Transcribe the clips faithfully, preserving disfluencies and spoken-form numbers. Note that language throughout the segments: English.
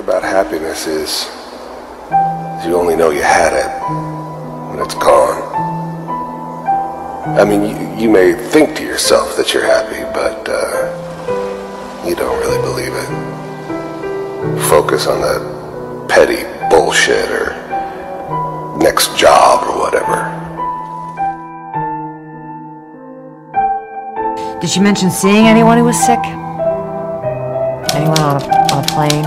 about happiness is you only know you had it when it's gone. I mean, you, you may think to yourself that you're happy, but uh, you don't really believe it. Focus on that petty bullshit or next job or whatever. Did she mention seeing anyone who was sick? Anyone on a, on a plane?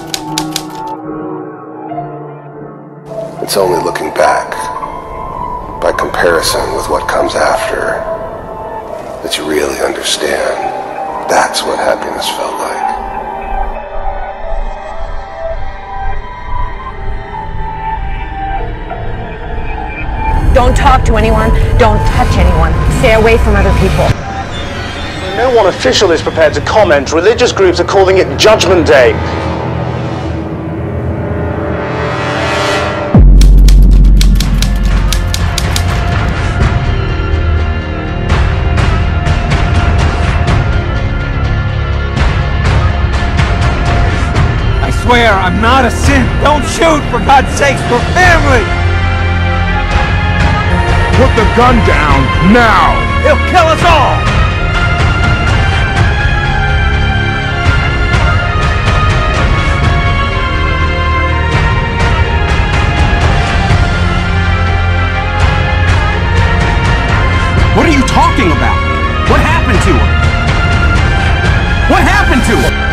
It's only looking back, by comparison with what comes after, that you really understand. That's what happiness felt like. Don't talk to anyone. Don't touch anyone. Stay away from other people. No one official is prepared to comment. Religious groups are calling it Judgment Day. I swear I'm not a sin. Don't shoot, for God's sakes, for family! Put the gun down, now! He'll kill us all! What are you talking about? What happened to her? What happened to her?